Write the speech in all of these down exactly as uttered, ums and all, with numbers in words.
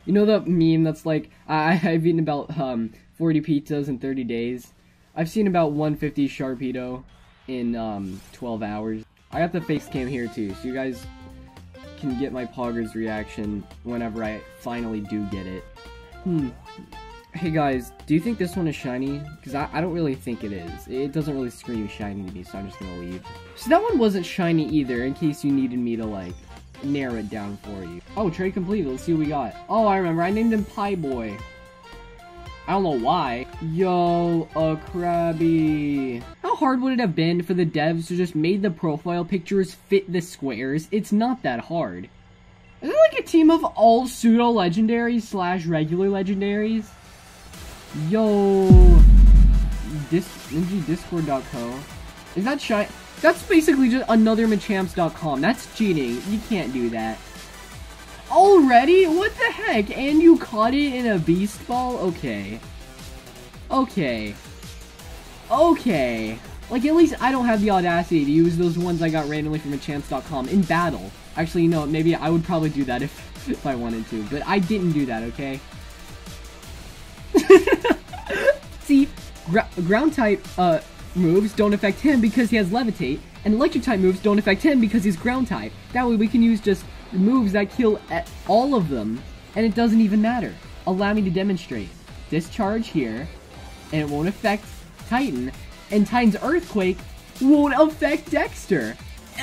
You know the meme that's like, I, I've eaten about um forty pizzas in thirty days. I've seen about one hundred fifty Sharpedo in um twelve hours. I got the face cam here too, so you guys can get my Poggers reaction whenever I finally do get it. Hmm. Hey guys, do you think this one is shiny? Because I, I don't really think it is. It doesn't really scream shiny to me, so I'm just gonna leave. So that one wasn't shiny either, in case you needed me to, like, narrow it down for you. Oh, trade completed. Let's see what we got. Oh, I remember. I named him Pie Boy. I don't know why. Yo, a Krabby. How hard would it have been for the devs to just made the profile pictures fit the squares? It's not that hard. Is it like a team of all pseudo-legendaries slash regular legendaries? Yo, Dis Ninja Discord dot co. Is that shy? That's basically just another Machamps dot com. That's cheating. You can't do that. Already? What the heck? And you caught it in a beast ball? Okay. Okay. Okay. Like, at least I don't have the audacity to use those ones I got randomly from Machamps dot com in battle. Actually, you know, maybe I would probably do that if, if I wanted to. But I didn't do that, okay? See, gr ground type uh, moves don't affect him because he has levitate, and electric type moves don't affect him because he's ground type. That way we can use just moves that kill at all of them, and it doesn't even matter. Allow me to demonstrate. Discharge here, and it won't affect Titan, and Titan's Earthquake won't affect Dexter.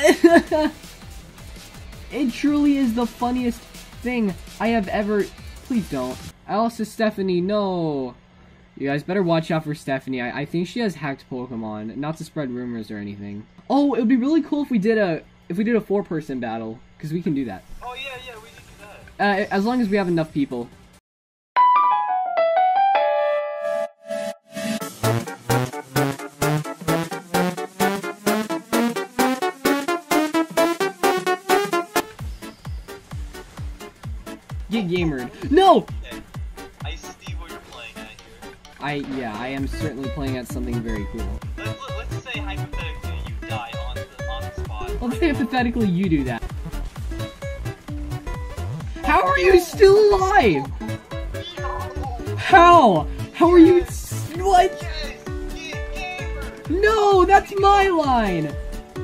It truly is the funniest thing I have ever... Please don't. Also, Stephanie, no. You guys better watch out for Stephanie. I, I think she has hacked Pokemon. Not to spread rumors or anything. Oh, it would be really cool if we did a if we did a four-person battle, because we can do that. Oh yeah, yeah, we can do that. Uh, as long as we have enough people. Get gamered. No! Okay. I see what you're playing at here. I, yeah, I am certainly playing at something very cool. Let's, let's say hypothetically you die on the, on the spot. Let's say hypothetically you do that. How are you still alive? How? How are you? What? Yes, get gamer. No, that's my line.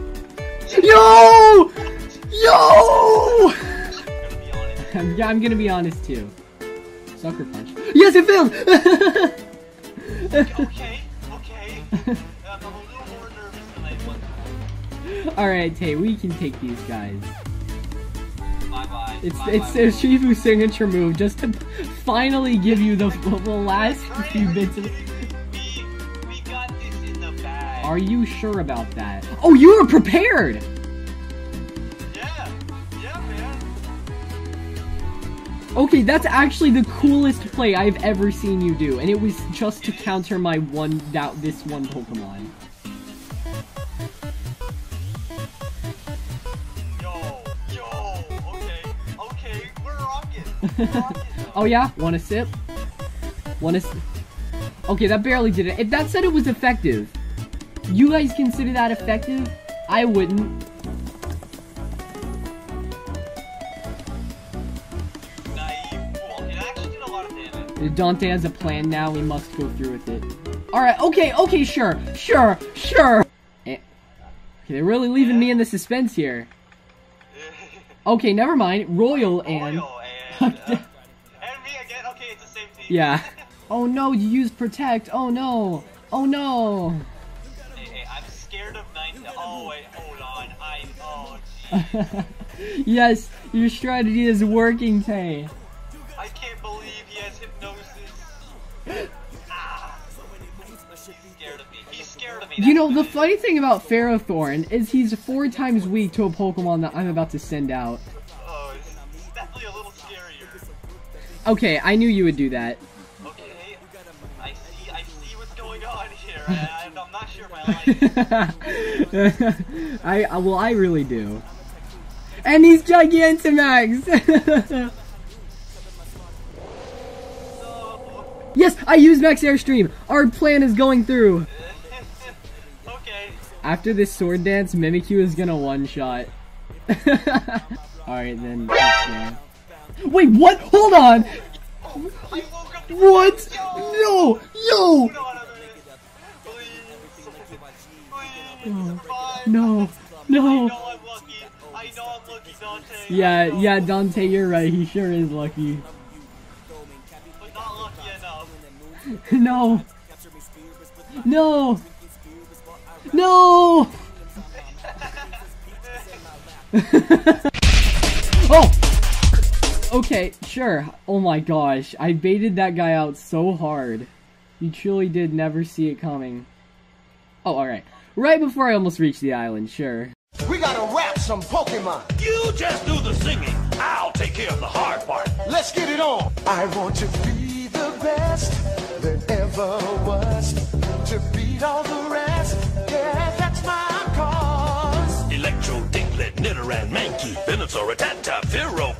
Yo! Yo! Yeah, I'm gonna be honest too. Sucker punch. Yes, it failed! Okay, okay. I'm a little more nervous than I was. Alright, Tay, we can take these guys. Bye bye. It's bye, it's bye. a Shifu's signature move just to finally give you the, the last few bits of... We, we got this in the bag. Are you sure about that? Oh, you were prepared! Yeah, yeah, man. Okay, that's actually the coolest play I've ever seen you do, and it was just to counter my one, that, this one Pokemon. Yo, yo, okay, okay, we're rocking. We're rocking Oh yeah? Want a sip? Want a s- Okay, that barely did it. If that said it was effective, you guys consider that effective? I wouldn't. Dante has a plan now, we must go through with it. Alright, okay, okay, sure, sure, sure! Eh. Okay, they're really leaving me in the suspense here. Okay, never mind. Royal and... Royal and... uh, and me again? Okay, it's the same team. Yeah. Oh no, you used Protect! Oh no! Oh no! Hey, hey, I'm scared of nine... Oh wait, hold on. I... Oh, jeez. Yes, your strategy is working, Tay. I can't believe he has hypnosis. Ah. He's scared of me. He's scared of me. You know, That's the what funny thing about Ferrothorn is he's four times weak to a Pokemon that I'm about to send out. Oh, it's, it's definitely a little scarier. Okay, I knew you would do that. Okay, I see, I see what's going on here. I, I'm not sure my life. I, I, well, I really do. And he's Gigantamax! Yes, I used Max Airstream! Our plan is going through! Okay. After this sword dance, Mimikyu is gonna one-shot. Alright then, let's go. Wait, what? Hold on! What? No! Yo! Please. No. I No. know I'm lucky. I know I'm lucky, Dante. Yeah, I know. yeah, Dante, you're right. He sure is lucky. But not lucky enough. No. No. No. Oh. Okay, sure. Oh my gosh, I baited that guy out so hard. You truly did never see it coming. Oh, alright. Right before I almost reached the island, sure. We gotta rap some Pokemon. You just do the singing. I'll take care of the hard part. Let's get it on. I want to be the best that ever was. To beat all the rest. Yeah, that's my cause. Electro, Diglett, Nidoran, Mankey, Venusaur, Rattata, Fearow,